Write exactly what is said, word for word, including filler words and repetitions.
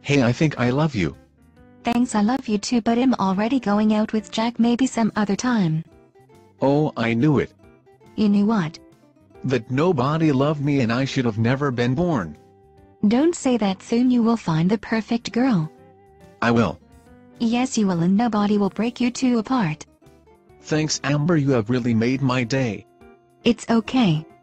Hey, I think I love you. Thanks, I love you too, but I'm already going out with Jack, maybe some other time. Oh, I knew it. You knew what? That nobody loved me and I should have never been born. Don't say that, soon you will find the perfect girl. I will. Yes, you will, and nobody will break you two apart. Thanks, Amber, you have really made my day. It's okay.